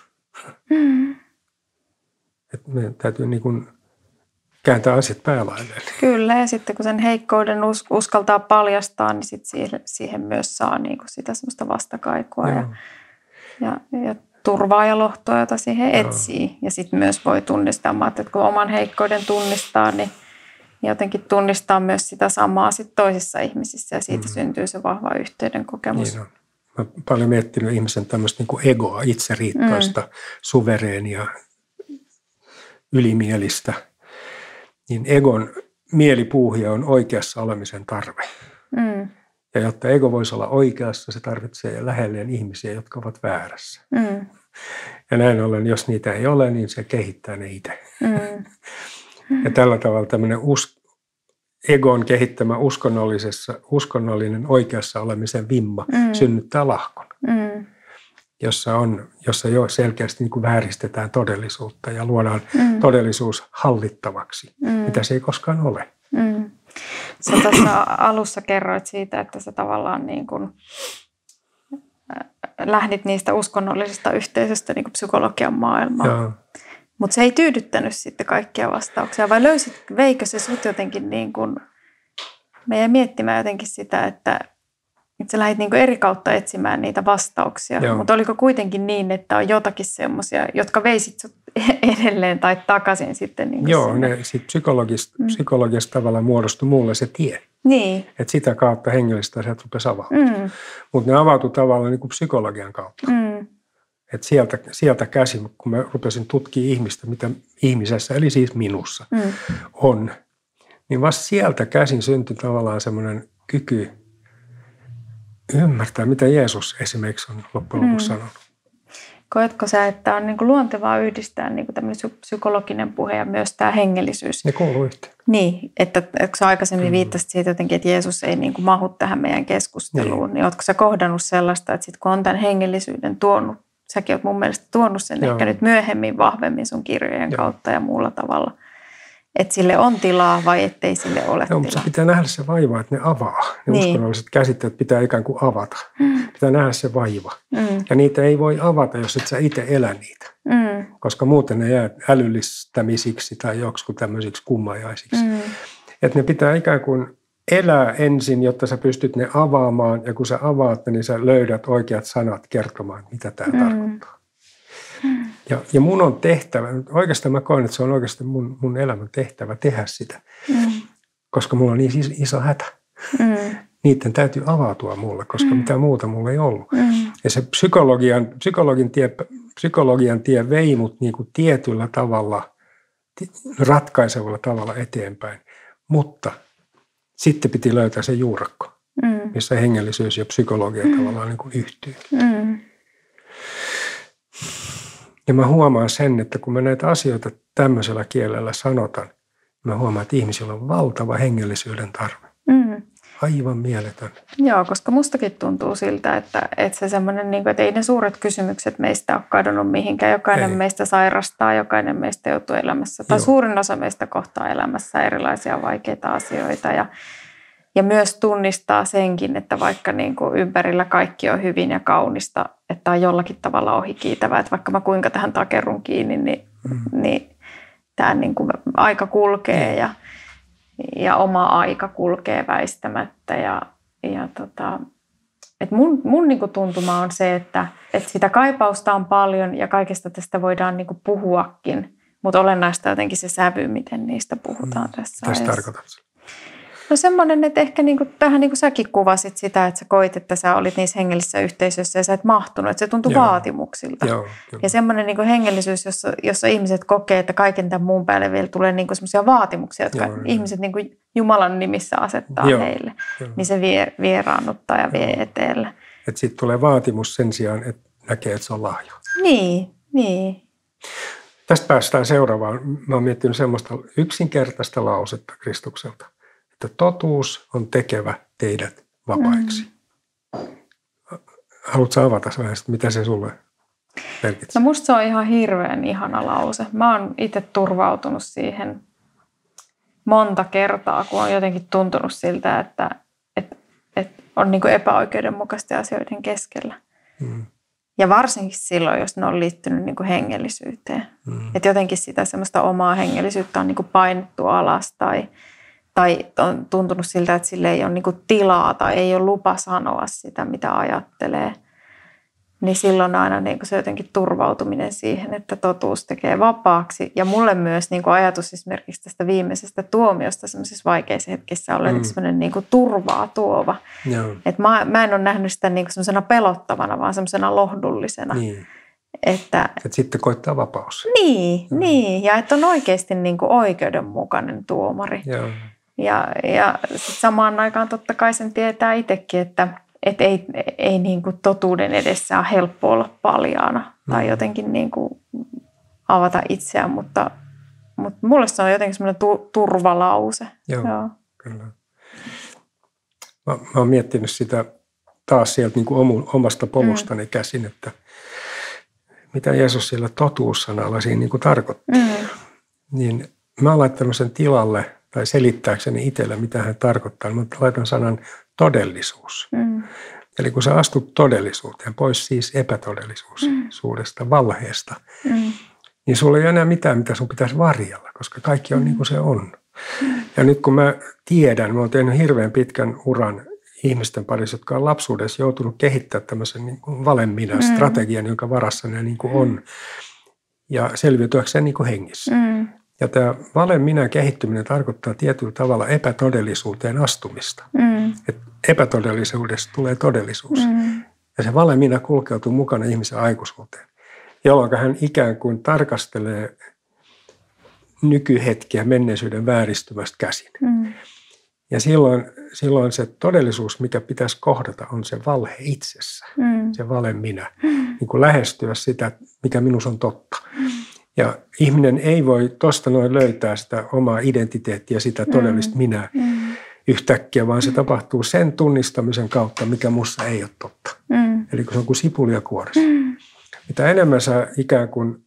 Että meidän täytyy niin kuin kääntää asiat päälailleen. Kyllä, ja sitten kun sen heikkouden uskaltaa paljastaa, niin sitten siihen myös saa niin kuin sitä semmoista vastakaikua ja turvaa ja lohtoa, jota siihen etsii. Ja sitten myös voi tunnistaa, että kun oman heikkouden tunnistaa, niin jotenkin tunnistaa myös sitä samaa sit toisissa ihmisissä, ja siitä syntyy se vahva yhteyden kokemus. Niin on. Mä oon paljon miettinyt ihmisen tämmöistä niin kuin egoa, itseriittoista, suvereenia, ylimielistä. Niin egon mielipuuhia on oikeassa olemisen tarve. Ja jotta ego voisi olla oikeassa, se tarvitsee lähelleen ihmisiä, jotka ovat väärässä. Ja näin ollen, jos niitä ei ole, niin se kehittää ne itse. Ja tällä tavalla tämmöinen egon kehittämä uskonnollinen oikeassa olemisen vimma synnyttää lahkon, jossa jo selkeästi niin kuin vääristetään todellisuutta ja luodaan todellisuus hallittavaksi, mitä se ei koskaan ole. Sä tuossa alussa kerroit siitä, että sä tavallaan niin kuin lähdit niistä uskonnollisista yhteisöistä niin kuin psykologian maailmaan. Mutta se ei tyydyttänyt sitten kaikkia vastauksia, vai veikö se sut jotenkin niin kuin, me jäi miettimään jotenkin sitä, että sä lähdit niin kuin eri kautta etsimään niitä vastauksia, mutta oliko kuitenkin niin, että on jotakin semmoisia, jotka veisit sut edelleen tai takaisin sitten? Niin Joo, ne sitten psykologista tavallaan muodostui mulle se tie. Niin. Että sitä kautta hengellistä asiat rupesi avautumaan. Mutta ne avautui tavallaan niin kuin psykologian kautta. Että sieltä käsin, kun mä rupesin tutkimaan ihmistä, mitä ihmisessä, eli siis minussa, on, niin vasta sieltä käsin syntyi tavallaan semmoinen kyky ymmärtää, mitä Jeesus esimerkiksi on loppujen lopuksi sanonut. Koetko sä, että on niinku luontevaa yhdistää niinku tämmöinen psykologinen puhe ja myös tämä hengellisyys? Ne kuuluu yhteen. Niin, että kun sä aikaisemmin viittasit siitä jotenkin, että Jeesus ei niinku mahu tähän meidän keskusteluun, niin ootko sä kohdannut sellaista, että sit kun on tämän hengellisyyden tuonut, säkin oot mun mielestä tuonut sen ehkä nyt myöhemmin vahvemmin sun kirjojen kautta ja muulla tavalla, että sille on tilaa vai ettei sille ole tilaa? Mutta pitää nähdä se vaiva, että ne avaa. Ne uskonnolliset käsitteet pitää ikään kuin avata. Pitää nähdä se vaiva. Ja niitä ei voi avata, jos et sä itse elä niitä. Koska muuten ne jää älyllistämisiksi tai joksikin tämmöisiksi kummajaisiksi. Että ne pitää ikään kuin elää ensin, jotta sä pystyt ne avaamaan. Ja kun sä avaat ne, niin sä löydät oikeat sanat kertomaan, mitä tämä tarkoittaa. Ja mun on tehtävä, oikeastaan mä koen, että se on oikeastaan mun elämän tehtävä tehdä sitä, koska mulla on niin iso hätä. Niiden täytyy avautua mulle, koska mitään muuta mulla ei ollut. Ja se psykologian tie vei mut niin kuin tietyllä tavalla, ratkaisevalla tavalla eteenpäin. Mutta sitten piti löytää se juurakko, missä hengellisyys ja psykologia tavallaan niin kuin yhtyy. Ja mä huomaan sen, että kun mä näitä asioita tämmöisellä kielellä sanotan, mä huomaan, että ihmisillä on valtava hengellisyyden tarve. Aivan mieletön. Joo, koska mustakin tuntuu siltä, että se semmoinen, että ei ne suuret kysymykset meistä ole kadonnut mihinkään. Jokainen meistä sairastaa, jokainen meistä joutuu elämässä, tai suurin osa meistä kohtaa elämässä erilaisia vaikeita asioita. Ja myös tunnistaa senkin, että vaikka niin kuin ympärillä kaikki on hyvin ja kaunista, että on jollakin tavalla ohikiitävää, että vaikka mä kuinka tähän takerrun kiinni, niin tämä niin kuin aika kulkee ja oma aika kulkee väistämättä. Että mun niin kuin tuntuma on se, että sitä kaipausta on paljon ja kaikesta tästä voidaan niin kuin puhuakin, mutta olennaista jotenkin se sävy, miten niistä puhutaan tässä ajassa. Tästä tarkoitat. No semmoinen, että ehkä niin kuin, vähän niin kuin säkin kuvasit sitä, että sä koit, että sä olit niissä hengellisissä yhteisöissä ja sä et mahtunut, että se tuntui vaatimuksilta. Joo, ja semmoinen niin kuin hengellisyys, jossa ihmiset kokee, että kaiken tämän muun päälle vielä tulee niin kuin semmoisia vaatimuksia, jotka ihmiset niin kuin Jumalan nimissä asettaa heille. Niin se vieraannuttaa ja vie eteelle. Että sitten tulee vaatimus sen sijaan, että näkee, että se on lahja. Niin. Tästä päästään seuraavaan. Mä oon miettinyt semmoista yksinkertaista lausetta Kristukselta, että totuus on tekevä teidät vapaiksi. Haluatko avata sellaista, mitä se sulle merkitsee? No musta se on ihan hirveän ihana lause. Mä oon itse turvautunut siihen monta kertaa, kun on jotenkin tuntunut siltä, että on niin kuin epäoikeudenmukaisten asioiden keskellä. Ja varsinkin silloin, jos ne on liittynyt niin kuin hengellisyyteen. Että jotenkin sitä semmoista omaa hengellisyyttä on niin kuin painettu alas tai on tuntunut siltä, että sille ei ole niin kuin tilaa tai ei ole lupa sanoa sitä, mitä ajattelee. Niin silloin aina niin kuin se jotenkin turvautuminen siihen, että totuus tekee vapaaksi. Ja mulle myös niin kuin ajatus esimerkiksi tästä viimeisestä tuomiosta semmoisissa vaikeissa hetkissä on semmoinen niin kuin turvaa tuova. Että mä en ole nähnyt sitä niin kuin semmoisena pelottavana, vaan semmoisena lohdullisena. Niin. Että sitten koittaa vapaus. Niin. Ja että on oikeasti niin kuin oikeudenmukainen tuomari. Ja sit samaan aikaan totta kai sen tietää itsekin, että ei niin kuin totuuden edessä ole helppo olla paljaana tai jotenkin niin kuin avata itseään, mutta mulle se on jotenkin semmoinen turvalause. Joo. Kyllä. Mä oon miettinyt sitä taas sieltä niin kuin omasta polustani käsin, että mitä Jeesus sillä totuussanalla siinä niin kuin tarkoittaa. Niin mä oon laittanut sen tilalle tai selittääkseni itselle, mitä hän tarkoittaa. Mä laitan sanan todellisuus. Eli kun sä astut todellisuuteen, pois siis epätodellisuudesta, valheesta, niin sulla ei ole enää mitään, mitä sun pitäisi varjella, koska kaikki on niin kuin se on. Ja nyt kun mä tiedän, mä oon tehnyt hirveän pitkän uran ihmisten parissa, jotka on lapsuudessa joutunut kehittämään tämmöisen niin kuin strategian, jonka varassa ne niin kuin on, ja selviytyäkseen niin kuin hengissä. Ja tämä valeminän kehittyminen tarkoittaa tietyllä tavalla epätodellisuuteen astumista. Että epätodellisuudesta tulee todellisuus. Ja se valeminä kulkeutuu mukana ihmisen aikuisuuteen, jolloin hän ikään kuin tarkastelee nykyhetkiä menneisyyden vääristymästä käsin. Ja silloin se todellisuus, mikä pitäisi kohdata, on se valhe itsessä, se valeminä. Niin kuin lähestyä sitä, mikä minussa on totta. Ja ihminen ei voi tuosta noin löytää sitä omaa identiteettiä, sitä todellista minää yhtäkkiä, vaan se tapahtuu sen tunnistamisen kautta, mikä musta ei ole totta. Eli kun se on kuin sipulia kuoressa. Mitä enemmän sä ikään kuin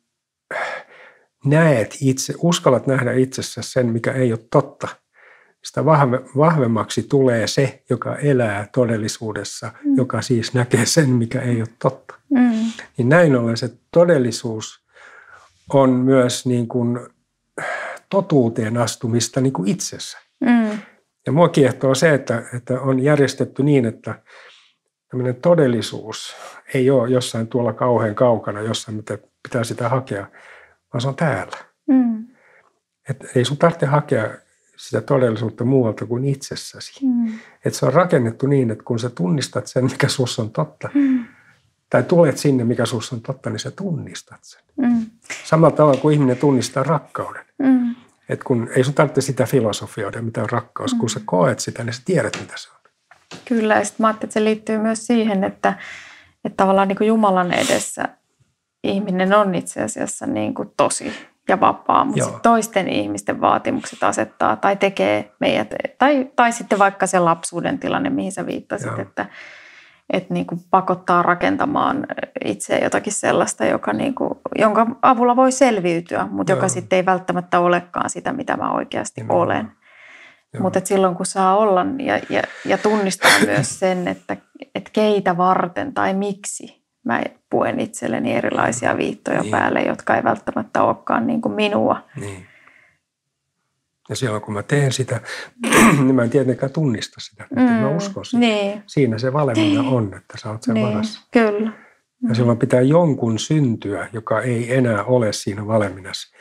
uskallat nähdä itsessä sen, mikä ei ole totta, sitä vahvemmaksi tulee se, joka elää todellisuudessa, joka siis näkee sen, mikä ei ole totta. Niin näin ollen se todellisuus on myös niin kuin totuuteen astumista niin kuin itsessä. Ja mua kiehtoo se, että on järjestetty niin, että tämmöinen todellisuus ei ole jossain tuolla kauhean kaukana, jossain mitä pitää sitä hakea, vaan se on täällä. Että ei sun tarvitse hakea sitä todellisuutta muualta kuin itsessäsi. Että se on rakennettu niin, että kun sä tunnistat sen, mikä sussa on totta, tai tulet sinne, mikä sussa on totta, niin sä tunnistat sen. Samalla tavalla kuin ihminen tunnistaa rakkauden. Että kun ei sun tarvitse sitä filosofioida, mitä on rakkaus. Kun sä koet sitä, niin sä tiedät, mitä se on. Kyllä, ja sitten mä ajattelin, että se liittyy myös siihen, että tavallaan niin kuin Jumalan edessä ihminen on itse asiassa niin kuin tosi ja vapaa, mutta toisten ihmisten vaatimukset asettaa tai tekee meidät, tai sitten vaikka se lapsuuden tilanne, mihin sä viittasit, että niin kuin pakottaa rakentamaan itse jotakin sellaista, jonka avulla voi selviytyä, mutta joka sitten ei välttämättä olekaan sitä, mitä mä oikeasti olen. Mutta silloin kun saa olla ja tunnistaa myös sen, että keitä varten tai miksi mä puen itselleni erilaisia viittoja päälle, jotka ei välttämättä olekaan niin kuin minua. Niin. Ja silloin kun mä teen sitä, niin mä en tietenkään tunnista sitä, että mä uskon sitä. Niin. Siinä se valemina on, että sä oot sen varassa. Kyllä. Ja silloin pitää jonkun syntyä, joka ei enää ole siinä valeminassa.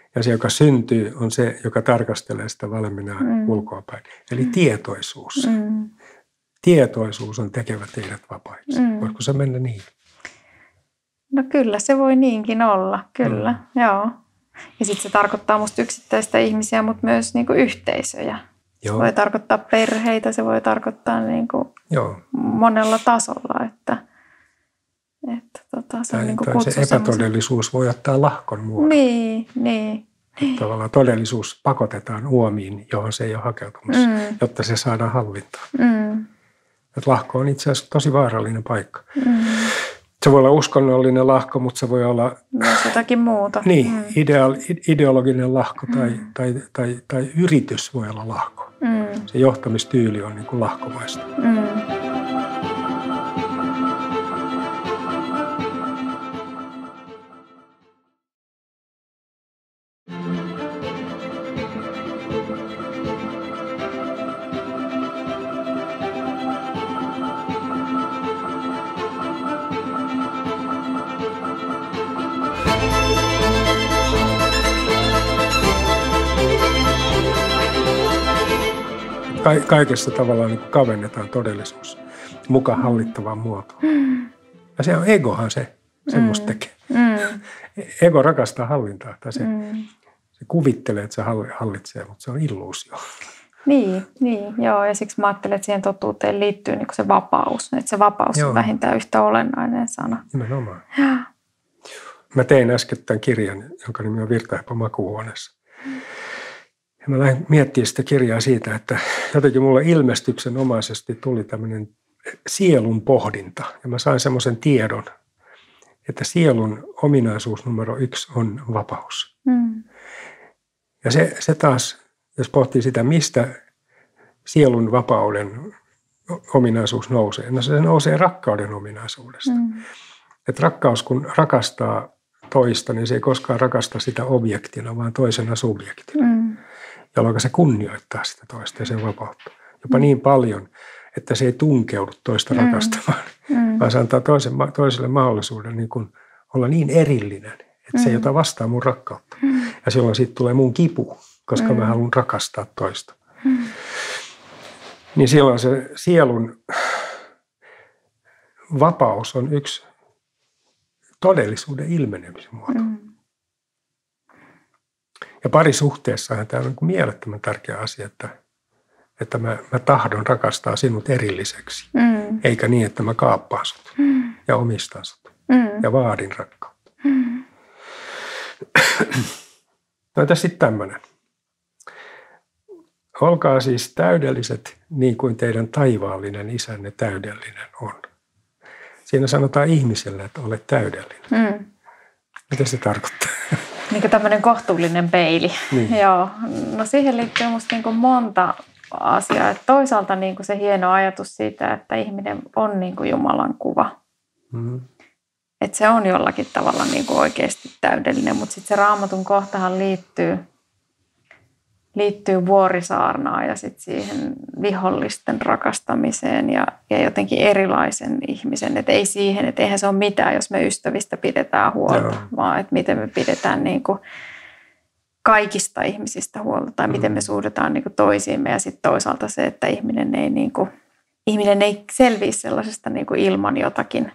Ja se, joka syntyy, on se, joka tarkastelee sitä valmiina ulkoapäin. Eli tietoisuus. Tietoisuus on tekevä teidät vapaiksi. Voisiko se mennä niin? No kyllä, se voi niinkin olla. Kyllä, joo. Ja sitten se tarkoittaa musta yksittäistä ihmisiä, mutta myös niinku yhteisöjä. Joo. Se voi tarkoittaa perheitä, se voi tarkoittaa niinku monella tasolla. Että se on niinku kutsu se epätodellisuus voi ottaa lahkon muodon. Niin. Tavallaan todellisuus pakotetaan uomiin, johon se ei ole hakeutumassa, jotta se saadaan hallintaan. Että lahko on itse asiassa tosi vaarallinen paikka. Se voi olla uskonnollinen lahko, mutta se voi olla myös jotakin muuta. Niin, ideologinen lahko tai yritys voi olla lahko. Se johtamistyyli on niin kuin lahkomaista. Kaikessa tavallaan niin kavennetaan todellisuus mukaan hallittavaan muotoon. Ja se on egohan se semmoista tekee. Ego rakastaa hallintaa. Tai se kuvittelee, että se hallitsee, mutta se on illuusio. Niin, joo. Ja siksi mä ajattelen, että siihen totuuteen liittyy niin se vapaus. Että se vapaus on vähintään yhtä olennainen sana. Nimenomaan. Mä tein äskettäin kirjan, jonka nimi on Virtahepo makuuhuoneessa. Ja mä lähdin miettimään sitä kirjaa siitä, että jotenkin mulle ilmestyksenomaisesti tuli tämmöinen sielun pohdinta. Ja mä sain semmoisen tiedon, että sielun ominaisuus numero 1 on vapaus. Ja se taas, jos pohtii sitä, mistä sielun vapauden ominaisuus nousee. No se nousee rakkauden ominaisuudesta. Että rakkaus, kun rakastaa toista, niin se ei koskaan rakasta sitä objektina, vaan toisena subjektina. Jolloin se kunnioittaa sitä toista ja sen vapautta. Jopa niin paljon, että se ei tunkeudu toista rakastamaan, vaan se antaa toiselle mahdollisuuden niin kuin olla niin erillinen, että se ei ota vastaan mun rakkautta. Ja silloin siitä tulee mun kipu, koska mä haluan rakastaa toista. Niin silloin se sielun vapaus on yksi todellisuuden ilmenemisen muoto. Ja parisuhteessahan tämä on mielettömän tärkeä asia, että mä tahdon rakastaa sinut erilliseksi. Eikä niin, että mä kaappaan sut ja omistan sut ja vaadin rakkautta. No entäs sitten tämmöinen. Olkaa siis täydelliset niin kuin teidän taivaallinen isänne täydellinen on. Siinä sanotaan ihmiselle, että olet täydellinen. Mitä se tarkoittaa? Niin kuin tämmöinen kohtuullinen peili. Niin. Joo. No siihen liittyy musta niin kuin monta asiaa. Että toisaalta niin kuin se hieno ajatus siitä, että ihminen on niin kuin Jumalan kuva. Että se on jollakin tavalla niin kuin oikeasti täydellinen. Mutta sitten se Raamatun kohtahan liittyy vuorisaarnaan ja sitten siihen vihollisten rakastamiseen ja jotenkin erilaisen ihmisen. Että ei siihen, että eihän se ole mitään, jos me ystävistä pidetään huolta, vaan että miten me pidetään niin kuin kaikista ihmisistä huolta tai miten me suhdetaan niin kuin toisiimme. Ja sitten toisaalta se, että ihminen ei selviä sellaisesta niin kuin ilman jotakin.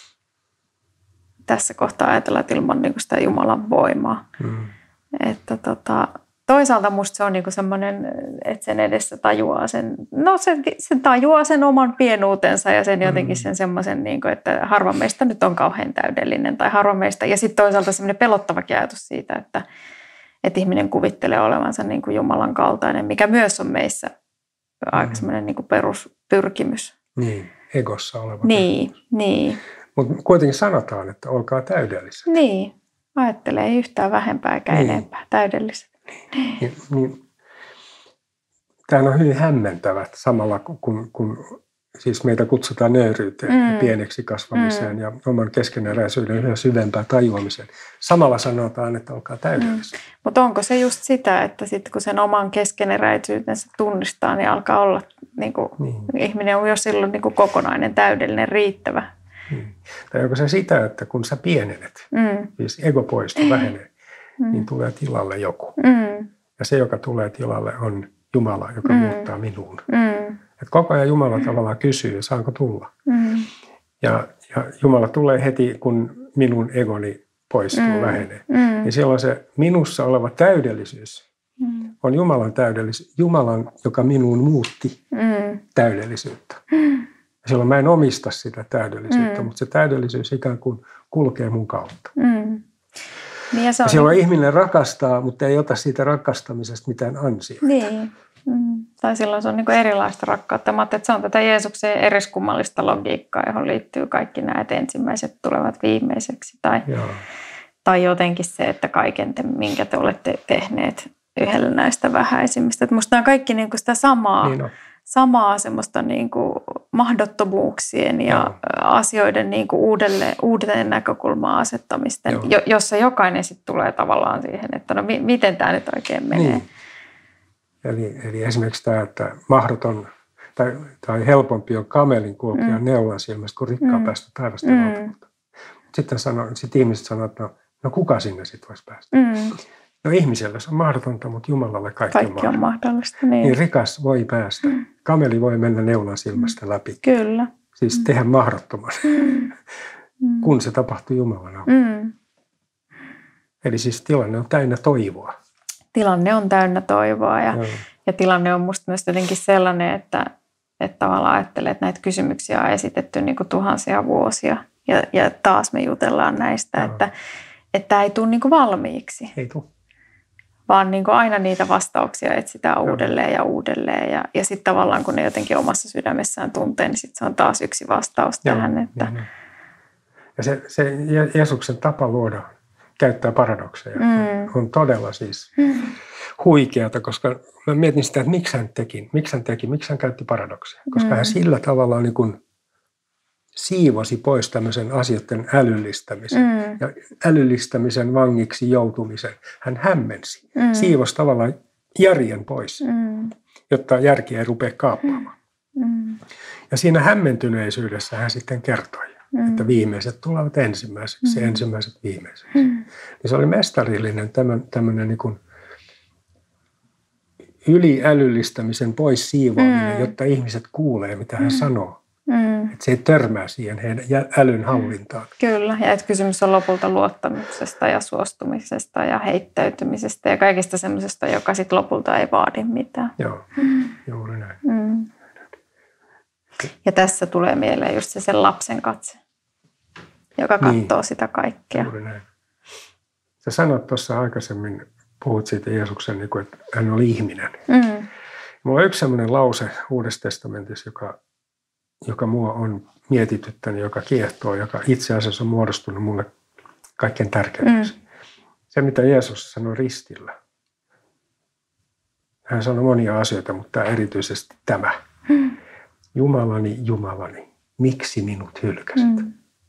Tässä kohtaa ajatellaan, että ilman niin kuin sitä Jumalan voimaa. Että toisaalta musta se on niinku semmoinen, että sen edessä tajuaa sen, no se tajuaa sen oman pienuutensa ja sen jotenkin sen semmoisen, niinku, että harva meistä nyt on kauhean täydellinen tai harva meistä. Ja sitten toisaalta semmoinen pelottavakin ajatus siitä, että ihminen kuvittelee olevansa niinku Jumalan kaltainen, mikä myös on meissä aika semmoinen niinku peruspyrkimys. Niin, egossa oleva. Niin. Mutta kuitenkin sanotaan, että olkaa täydelliset. Niin, ajattelee ei yhtään vähempää eikä enempää, täydelliset. Niin, tämähän on hyvin hämmentävät samalla, kun siis meitä kutsutaan nöyryyteen ja pieneksi kasvamiseen ja oman keskeneräisyyden yhä syvempään tajuamiseen. Samalla sanotaan, että olkaa täydellisiä. Mutta onko se just sitä, että sitten kun sen oman keskeneräisyytensä tunnistaa, niin alkaa olla, ihminen on jo silloin niin kuin kokonainen, täydellinen, riittävä. Tai onko se sitä, että kun sä pienenet, siis ego poistuu, vähenee, niin tulee tilalle joku. Ja se, joka tulee tilalle, on Jumala, joka muuttaa minuun. Et koko ajan Jumala tavallaan kysyy, saanko tulla. Ja Jumala tulee heti, kun minun egoni poistuu, lähenee. Ja silloin se minussa oleva täydellisyys on Jumalan täydellisyys. Jumalan, joka minuun muutti täydellisyyttä. Ja silloin mä en omista sitä täydellisyyttä, mutta se täydellisyys ikään kuin kulkee mun kautta. Niin ja silloin ihminen rakastaa, mutta ei ota siitä rakastamisesta mitään ansioita. Niin. Tai silloin se on niin erilaista rakkautta. Mä ajattelin, että se on tätä Jeesuksen eriskummallista logiikkaa, johon liittyy kaikki nämä, että ensimmäiset tulevat viimeiseksi. Tai jotenkin se, että kaiken te, minkä te olette tehneet yhdellä näistä vähäisimmistä. Että musta nämä on kaikki niin sitä samaa semmoista niin kuin mahdottomuuksien ja asioiden niin kuin uudelleen näkökulmaan asettamisten, jossa jokainen sitten tulee tavallaan siihen, että no miten tämä nyt oikein menee. Niin. Eli esimerkiksi tämä, että mahdoton tai helpompi on kamelin kulkea neulan silmästä kuin rikkaan päästä taivasta valtakunta. Sitten ihmiset sanoo, että no kuka sinne sitten voisi päästä? No ihmiselle se on mahdotonta, mutta Jumalalle kaikki on mahdollista. Niin rikas voi päästä. Kameli voi mennä neulan silmästä läpi. Kyllä. Siis tehdä mahdottoman, kun se tapahtuu Jumalan avulla. Eli siis tilanne on täynnä toivoa. Tilanne on täynnä toivoa ja tilanne on musta myös jotenkin sellainen, että tavallaan ajattelee, että näitä kysymyksiä on esitetty niin kuin tuhansia vuosia ja taas me jutellaan näistä, että tämä ei tule niin kuin valmiiksi. Ei tule. Vaan niin kuin aina niitä vastauksia etsitään uudelleen ja uudelleen ja sitten tavallaan kun ne jotenkin omassa sydämessään tuntee, niin sitten se on taas yksi vastaus tähän. Että... Ja se Jeesuksen tapa luoda, käyttää paradokseja, on todella siis huikeata, koska mä mietin sitä, että miksi hän käytti paradokseja. Koska hän sillä tavalla niin kuin siivosi pois tämmöisen asioiden älyllistämisen ja älyllistämisen vangiksi joutumisen. Hän hämmensi, siivosi tavallaan järjen pois, jotta järki ei rupea kaappaamaan. Ja siinä hämmentyneisyydessä hän sitten kertoi, että viimeiset tulevat ensimmäiseksi ja ensimmäiset viimeiseksi. Niin se oli mestarillinen tämmöinen niin kuin yliälyllistämisen pois siivoaminen, jotta ihmiset kuulee, mitä hän sanoo. Että se ei törmää siihen heidän älyn hallintaan. Kyllä, ja että kysymys on lopulta luottamuksesta ja suostumisesta ja heittäytymisestä ja kaikista semmoisesta, joka sitten lopulta ei vaadi mitään. Joo, juuri näin. Ja tässä tulee mieleen just se sen lapsen katse, joka katsoo sitä kaikkea. Juuri näin. Sä sanoit tuossa aikaisemmin, puhut siitä Jeesuksen, että hän oli ihminen. Mulla on yksi sellainen lause Uudessa testamentissa, joka mua on mietityttänyt, joka kiehtoo, joka itse asiassa on muodostunut mulle kaikkein tärkeimmäksi. Se, mitä Jeesus sanoi ristillä. Hän sanoi monia asioita, mutta erityisesti tämä. Jumalani, Jumalani, miksi minut hylkäsit?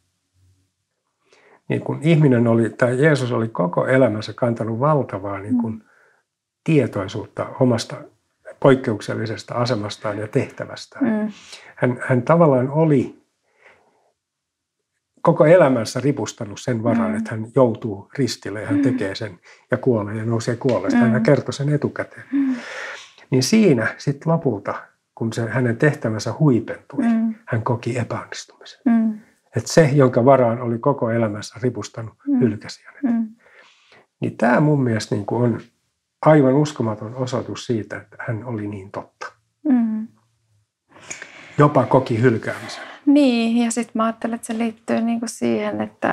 Niin kun ihminen oli, tai Jeesus oli koko elämänsä kantanut valtavaa niin kun tietoisuutta omasta poikkeuksellisesta asemastaan ja tehtävästään. Hän tavallaan oli koko elämänsä ripustanut sen varaan, että hän joutuu ristille ja hän tekee sen ja kuolee ja nousee kuolleesta. Hän kertoi sen etukäteen. Niin siinä sitten lopulta, kun se hänen tehtävänsä huipentui, hän koki epäonnistumisen. Että se, jonka varaan oli koko elämänsä ripustanut, hylkäsi hänet. Niin tämä mun mielestä niin kuin on aivan uskomaton osoitus siitä, että hän oli niin totta. Jopa koki hylkäämisen. Niin, ja sitten mä ajattelen, että se liittyy niinku siihen, että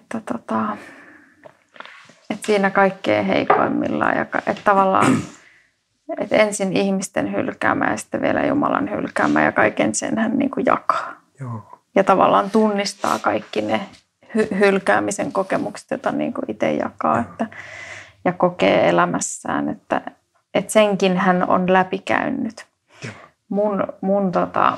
siinä kaikkein heikoimmillaan. Että tavallaan että ensin ihmisten hylkäämä ja sitten vielä Jumalan hylkäämä ja kaiken sen hän niinku jakaa. Joo. Ja tavallaan tunnistaa kaikki ne hylkäämisen kokemukset, joita niinku itse jakaa. Ja kokee elämässään, että senkin hän on läpikäynyt. Mun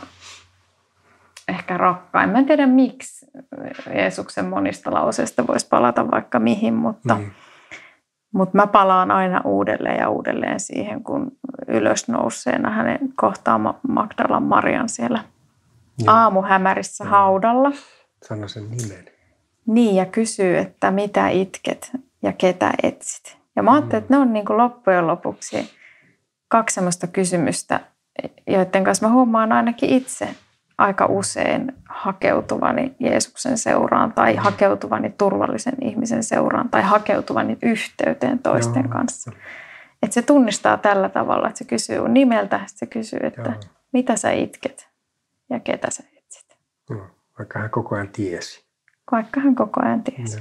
ehkä rakkain, mä en tiedä miksi Jeesuksen monista lauseista voisi palata vaikka mihin, mutta mä palaan aina uudelleen ja uudelleen siihen, kun ylösnouseena hänen kohtaa Magdalan Marian siellä aamuhämärissä haudalla. Sano sen nimen. Niin, ja kysyy, että mitä itket. ja ketä etsit. Ja mä ajattelin, että ne on niin kuin loppujen lopuksi 2 sellaista kysymystä, joiden kanssa mä huomaan ainakin itse aika usein hakeutuvani Jeesuksen seuraan tai hakeutuvani turvallisen ihmisen seuraan tai hakeutuvani yhteyteen toisten kanssa. Että se tunnistaa tällä tavalla, että se kysyy nimeltä, se kysyy, että mitä sä itket ja ketä sä etsit. Vaikka hän koko ajan tiesi. Vaikka hän koko ajan tiesi.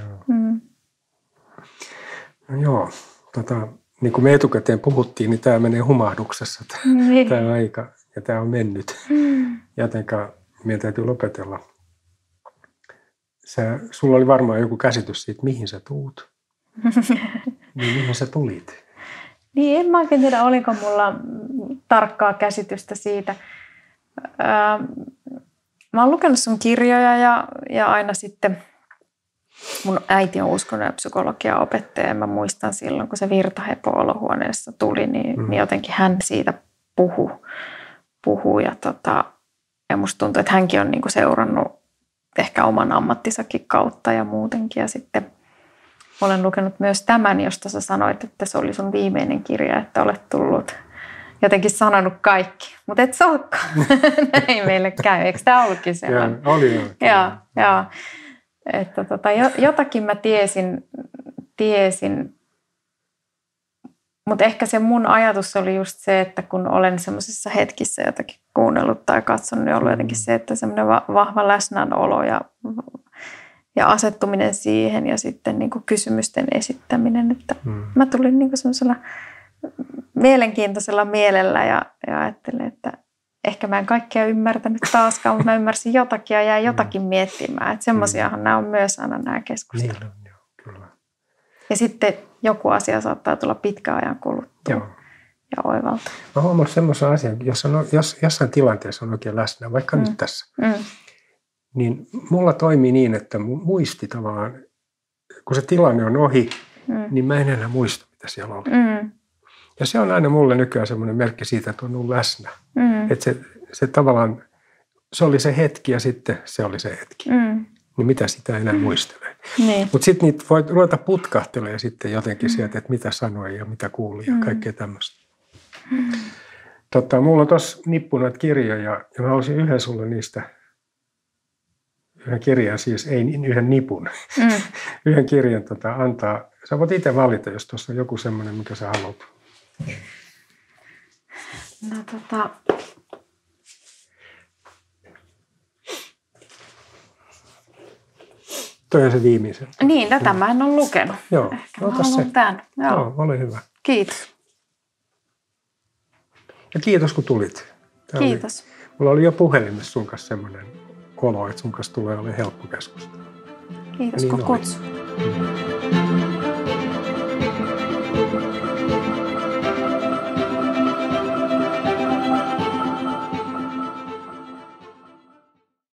No niin kuin me etukäteen puhuttiin, niin tämä menee humahduksessa tämä aika ja tämä on mennyt. Jotenka meidän täytyy lopetella. Sulla oli varmaan joku käsitys siitä, mihin sä tuut. Niin mihin sä tulit? Niin, en mä oikein tiedä, oliko mulla tarkkaa käsitystä siitä. Mä oon lukenut sun kirjoja ja aina sitten mun äiti on uskonnon ja psykologian opettaja. Ja mä muistan silloin, kun se virtahepo olohuoneessa tuli, niin jotenkin hän siitä puhui. Ja musta tuntuu, että hänkin on niinku seurannut ehkä oman ammattisakin kautta ja muutenkin. Ja sitten olen lukenut myös tämän, josta sä sanoit, että se oli sun viimeinen kirja, että olet tullut jotenkin sanonut kaikki. Mutta et sä olekaan. Näin meille käy. Eikö tämä ollutkin sellainen? Oli. Joo. Että jotakin mä tiesin. Mutta ehkä se mun ajatus oli just se, että kun olen semmoisissa hetkissä jotakin kuunnellut tai katsonut, niin on ollut jotenkin se, että semmoinen vahva läsnäolo ja asettuminen siihen ja sitten niin kuin kysymysten esittäminen. Että mä tulin niin kuin semmoisella mielenkiintoisella mielellä ja ajattelin, että ehkä mä en kaikkea ymmärtänyt taaskaan, mutta mä ymmärsin jotakin ja jäin jotakin miettimään. Että semmoisiahan nämä on myös aina nämä keskustelut. Niin on, joo, kyllä. Ja sitten joku asia saattaa tulla pitkän ajan kuluttua ja oivalta. Mä huomaan semmoisen asian, jos jossain tilanteessa on oikein läsnä, vaikka nyt tässä, niin mulla toimii niin, että muisti tavallaan, kun se tilanne on ohi, niin mä en enää muista, mitä siellä oli. Ja se on aina mulle nykyään semmoinen merkki siitä, että on ollut läsnä. Että se tavallaan, se oli se hetki ja sitten se oli se hetki. Niin mitä sitä enää muistelee. Niin. Mutta sitten niitä voi ruveta putkahtelemaan sitten jotenkin sieltä, että mitä sanoi ja mitä kuuli ja kaikkea tämmöistä. Mulla on tuossa nippu noita kirjoja ja mä haluaisin yhden sulle niistä, yhden kirjan siis, ei yhden nipun, yhden kirjan antaa. Sä voit itse valita, jos tuossa on joku semmoinen, mikä sä haluat. No Toi on se viimeisen. Niin, tätä mä en ole lukenut. Joo, ehkä mä haluan tämän. Joo, ole hyvä. Kiitos. Ja kiitos kun tulit. Kiitos. Mulla oli jo puhelimessa sun kanssa semmoinen olo, että sun kanssa tulee olemaan helppo keskustella. Kiitos kun kutsut.